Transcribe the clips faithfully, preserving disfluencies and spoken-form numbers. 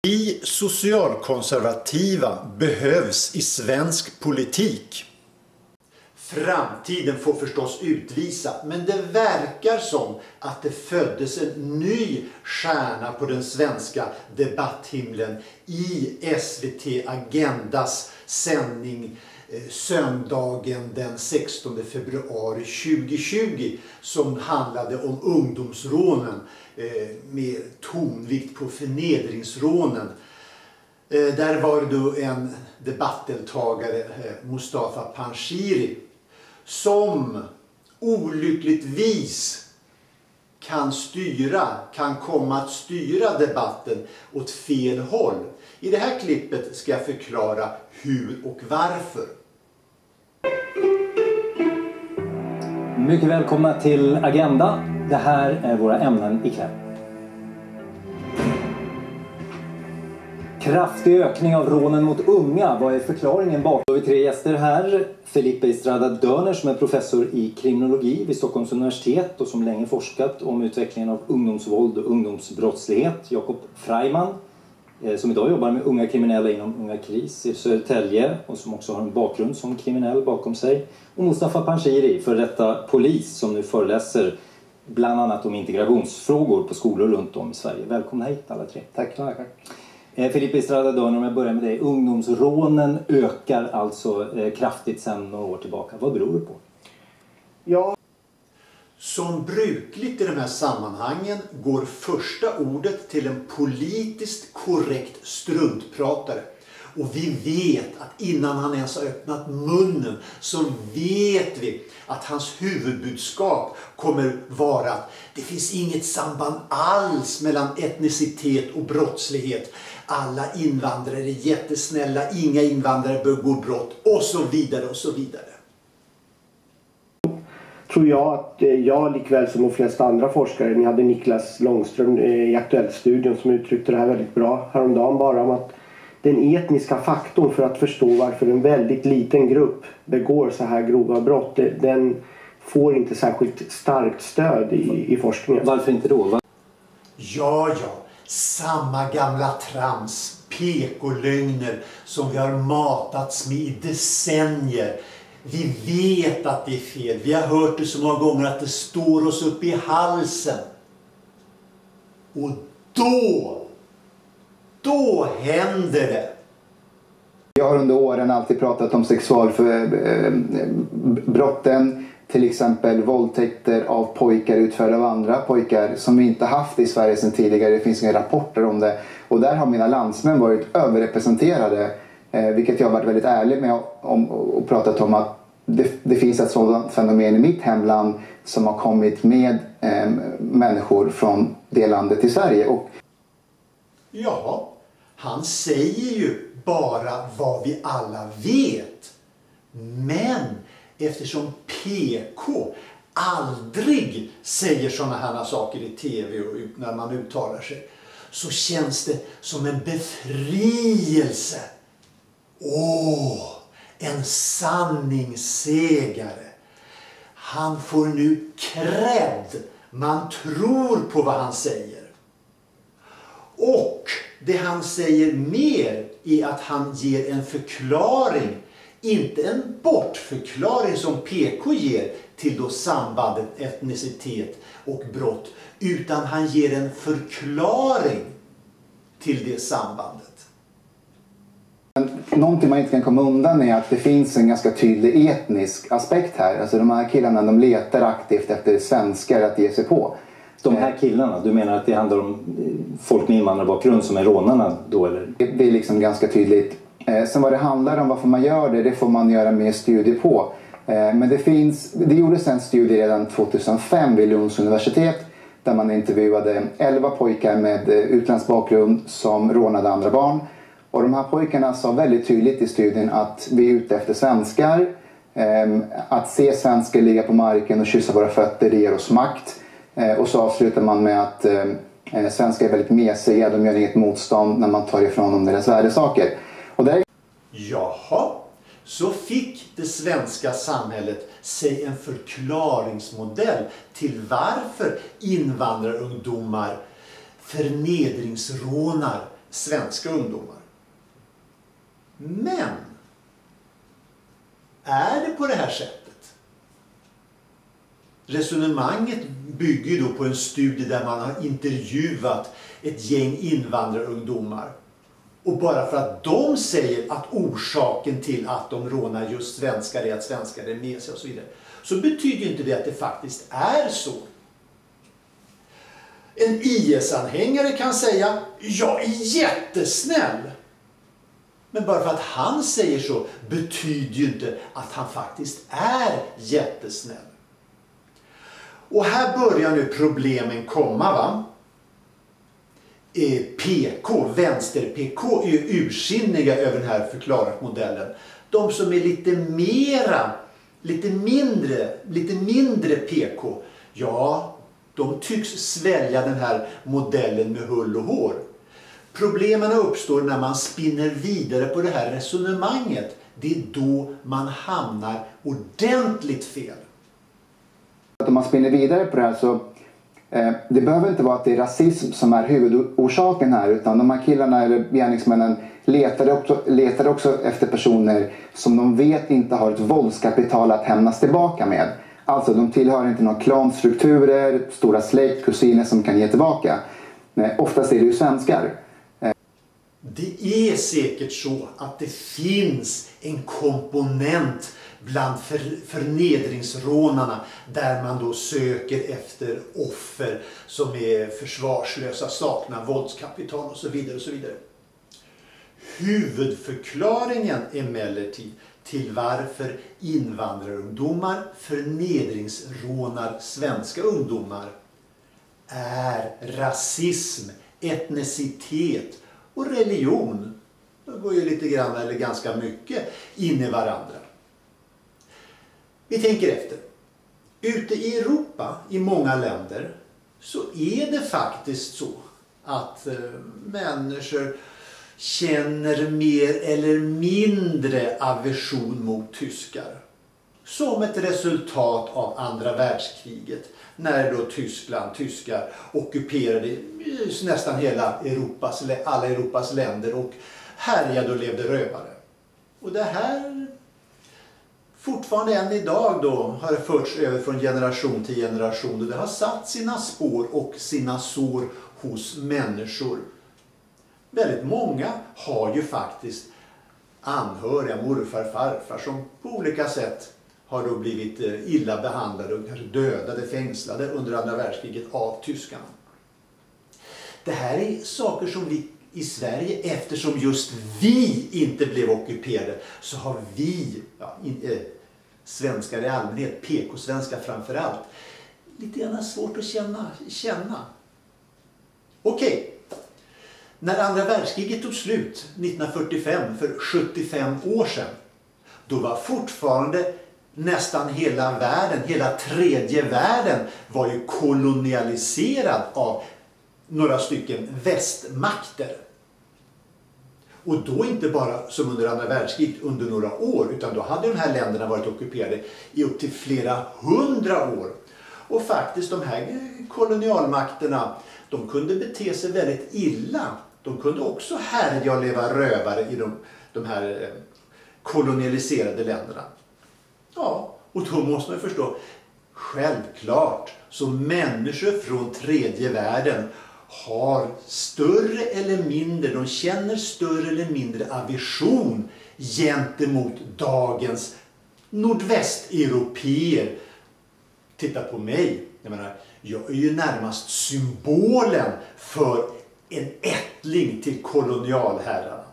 Vi socialkonservativa behövs i svensk politik. Framtiden får förstås utvisa, men det verkar som att det föddes en ny stjärna på den svenska debatthimlen i S V T Agendas sändning eh, söndagen den sextonde februari tjugohundratjugo som handlade om ungdomsrånen eh, med tonvikt på förnedringsrånen. Eh, där var det en debattdeltagare, eh, Mustafa Panshiri, som olyckligtvis kan styra, kan komma att styra debatten åt fel håll. I det här klippet ska jag förklara hur och varför. Mycket välkomna till Agenda. Det här är våra ämnen ikväll. Kraftig ökning av rånen mot unga. Vad är förklaringen bakom? Då har vi tre gäster här. Felipe Estrada Dörner som är professor i kriminologi vid Stockholms universitet och som länge forskat om utvecklingen av ungdomsvåld och ungdomsbrottslighet. Jakob Freiman som idag jobbar med unga kriminella inom Unga Kris i Södertälje och som också har en bakgrund som kriminell bakom sig. Och Mustafa Panshiri, för detta polis som nu föreläser bland annat om integrationsfrågor på skolor runt om i Sverige. Välkomna hit alla tre. Tack. Tack. Felipe Estrada Dörner, om jag börjar med dig. Ungdomsrånen ökar alltså eh, kraftigt sedan några år tillbaka. Vad beror det på? Ja. Som brukligt i de här sammanhangen går första ordet till en politiskt korrekt struntpratare. Och vi vet att innan han ens har öppnat munnen så vet vi att hans huvudbudskap kommer vara att det finns inget samband alls mellan etnicitet och brottslighet. Alla invandrare är jättesnälla, inga invandrare begår brott och så vidare och så vidare. Tror jag att jag likväl som de flesta andra forskare, ni hade Niklas Långström i Aktuellt-studion som uttryckte det här väldigt bra häromdagen bara om att den etniska faktorn för att förstå varför en väldigt liten grupp begår så här grova brott, den får inte särskilt starkt stöd i, i forskningen. Varför inte då? Ja, ja. Samma gamla trams, pekolögner som vi har matats med i decennier. Vi vet att det är fel. Vi har hört det så många gånger att det står oss upp i halsen. Och då, då händer det. Jag har under åren alltid pratat om sexualbrotten, till exempel våldtäkter av pojkar utförda av andra pojkar som vi inte haft i Sverige sedan tidigare. Det finns inga rapporter om det. Och där har mina landsmän varit överrepresenterade, vilket jag har varit väldigt ärlig med om och pratat om att det, det finns ett sådant fenomen i mitt hemland som har kommit med eh, människor från det landet till Sverige. Och... Ja, han säger ju bara vad vi alla vet. Men eftersom P K aldrig säger sådana här saker i tv och när man uttalar sig, så känns det som en befrielse. Åh, en sanningssägare. Han får nu cred. Man tror på vad han säger. Och det han säger mer är att han ger en förklaring. Inte en bortförklaring som P K ger till då sambandet etnicitet och brott. Utan han ger en förklaring till det sambandet. Någonting man inte kan komma undan är att det finns en ganska tydlig etnisk aspekt här. Alltså de här killarna, de letar aktivt efter svenskar att ge sig på. De här killarna, du menar att det handlar om folk med invandrarbakgrund som är rånarna då eller? Det är liksom ganska tydligt. Sen vad det handlar om varför man gör det, det får man göra mer studier på. Men det finns, det gjordes en studie redan tjugohundrafem vid Lunds universitet där man intervjuade elva pojkar med utländsk bakgrund som rånade andra barn. Och de här pojkarna sa väldigt tydligt i studien att vi är ute efter svenskar. Att se svenskar ligga på marken och kyssa våra fötter, det ger oss makt. Och så avslutar man med att svenskar är väldigt mesiga, de gör inget motstånd när man tar ifrån dem deras värdesaker. Och där... Jaha, så fick det svenska samhället sig en förklaringsmodell till varför invandrarungdomar förnedringsrånar svenska ungdomar. Men är det på det här sättet? Resonemanget bygger ju då på en studie där man har intervjuat ett gäng invandrarungdomar. Och bara för att de säger att orsaken till att de rånar just svenskar är att svenskar är med sig och så vidare, så betyder inte det att det faktiskt är så. En I S-anhängare kan säga, jag är jättesnäll. Men bara för att han säger så betyder ju inte att han faktiskt är jättesnäll. Och här börjar nu problemen komma, va? P K, vänster-P K, är ursinniga över den här förklarat-modellen. De som är lite mera, lite mindre, lite mindre P K, ja, de tycks svälja den här modellen med hull och hår. Problemen uppstår när man spinner vidare på det här resonemanget. Det är då man hamnar ordentligt fel. Om man spinner vidare på det här så eh, det behöver inte vara att det är rasism som är huvudorsaken här, utan de här killarna eller gärningsmännen letade också, letade också efter personer som de vet inte har ett våldskapital att hämnas tillbaka med. Alltså de tillhör inte några klanstrukturer, stora släkt, kusiner som kan ge tillbaka. Eh, oftast är det ju svenskar. Det är säkert så att det finns en komponent bland för, förnedringsrånarna där man då söker efter offer som är försvarslösa, saknar våldskapital och så vidare och så vidare. Huvudförklaringen emellertid till varför invandrarungdomar förnedringsrånar svenska ungdomar är rasism, etnicitet och religion. Det går ju lite grann eller ganska mycket in i varandra. Vi tänker efter. Ute i Europa, i många länder, så är det faktiskt så att eh, människor känner mer eller mindre aversion mot tyskar. Som ett resultat av andra världskriget. När då Tyskland, tyskar ockuperade nästan hela Europas, alla Europas länder och härjade och levde rövare. Och det här fortfarande än idag då har det förts över från generation till generation. Och det har satt sina spår och sina sår hos människor. Väldigt många har ju faktiskt anhöriga, morfar, farfar som på olika sätt har då blivit illa behandlade och kanske dödade, fängslade under andra världskriget av tyskarna. Det här är saker som vi i Sverige, eftersom just vi inte blev ockuperade, så har vi, ja, in, eh, svenskar i allmänhet, P K-svenskar framförallt, lite grann svårt att känna. känna. Okej. Okay. När andra världskriget tog slut nittonhundrafyrtiofem, för sjuttiofem år sedan, då var fortfarande nästan hela världen, hela tredje världen var ju kolonialiserad av några stycken västmakter. Och då inte bara som under andra världskriget under några år, utan då hade de här länderna varit ockuperade i upp till flera hundra år. Och faktiskt de här kolonialmakterna, de kunde bete sig väldigt illa. De kunde också härja och leva rövare i de, de här kolonialiserade länderna. Ja, och då måste man förstå, självklart så människor från tredje världen har större eller mindre, de känner större eller mindre aversion gentemot dagens nordvästeuropeer. Titta på mig, jag menar, jag är ju närmast symbolen för en ättling till kolonialherrarna.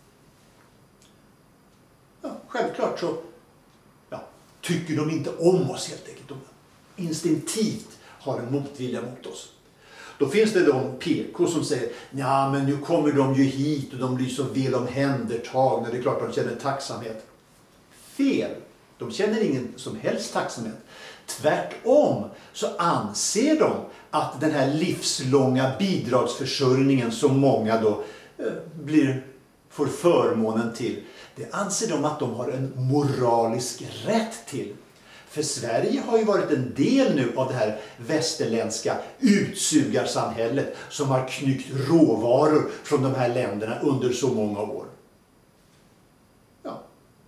Ja, självklart så ja, tycker de inte om oss helt enkelt. De instinktivt har en motvilja mot oss. Då finns det de P K som säger, ja men nu kommer de ju hit och de blir så väl omhändertagna, det är klart de känner tacksamhet. Fel, de känner ingen som helst tacksamhet. Tvärtom så anser de att den här livslånga bidragsförsörjningen som många då eh, blir, får förmånen till, det anser de att de har en moralisk rätt till. För Sverige har ju varit en del nu av det här västerländska utsugarsamhället som har knyckt råvaror från de här länderna under så många år. Ja,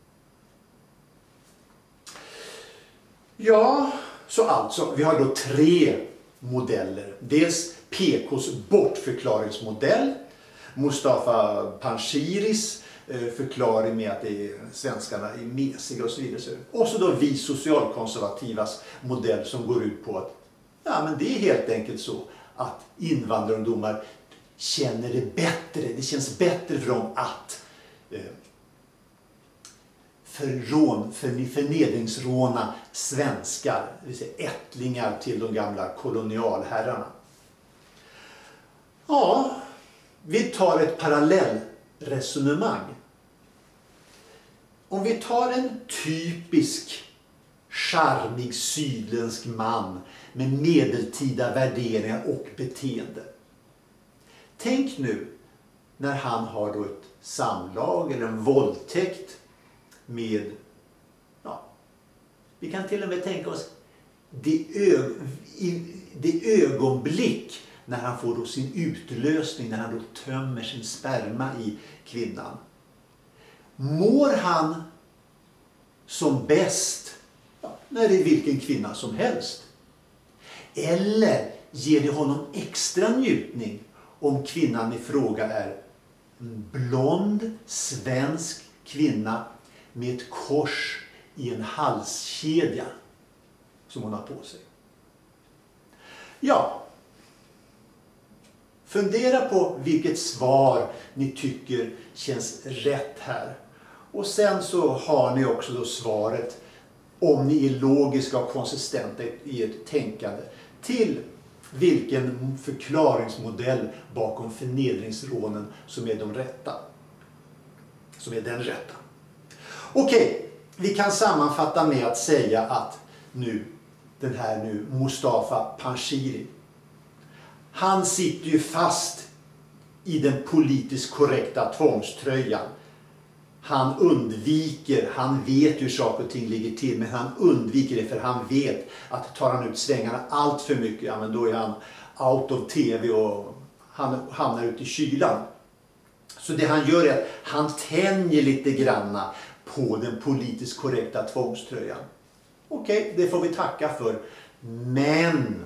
ja så alltså, vi har då tre modeller. Dels P K:s bortförklaringsmodell, Mustafa Panshiris förklaring med att det är, svenskarna är mesiga och så vidare. Och så då vi socialkonservativas modell som går ut på att ja, men det är helt enkelt så att invandrarungdomar känner det bättre. Det känns bättre för dem att eh, förrån, för, förnedringsråna svenskar, det vill säga ättlingar till de gamla kolonialherrarna. Ja, vi tar ett parallellresonemang. Om vi tar en typisk charmig sydländsk man med medeltida värderingar och beteende. Tänk nu när han har då ett samlag eller en våldtäkt med, ja, vi kan till och med tänka oss det, ö, i, det ögonblick när han får då sin utlösning, när han då tömmer sin sperma i kvinnan. Mår han som bäst, ja, när det är vilken kvinna som helst? Eller ger det honom extra njutning om kvinnan i fråga är en blond svensk kvinna med ett kors i en halskedja som hon har på sig? Ja, fundera på vilket svar ni tycker känns rätt här. Och sen så har ni också då svaret, om ni är logiska och konsistenta i ert tänkande, till vilken förklaringsmodell bakom förnedringsrånen som är de rätta. Som är den rätta. Okej, vi kan sammanfatta med att säga att nu, den här nu Mustafa Panshiri, han sitter ju fast i den politiskt korrekta tvångströjan. Han undviker, han vet hur saker och ting ligger till, men han undviker det för han vet att tar han ut svängarna allt för mycket, ja, men då är han out of tv och han hamnar ute i kylan. Så det han gör är att han tänjer lite granna på den politiskt korrekta tvångströjan. Okej, det får vi tacka för. Men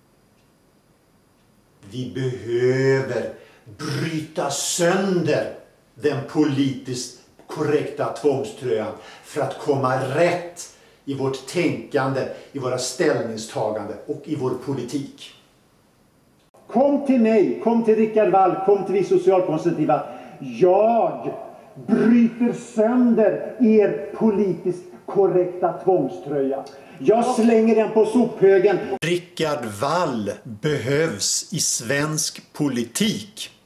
vi behöver bryta sönder den politiskt korrekta tvångströjan för att komma rätt i vårt tänkande, i våra ställningstagande och i vår politik. Kom till mig, kom till Rickard Wall, kom till vi socialkonservativa. Jag bryter sönder er politiskt korrekta tvångströja. Jag slänger den på sophögen. Rickard Wall behövs i svensk politik.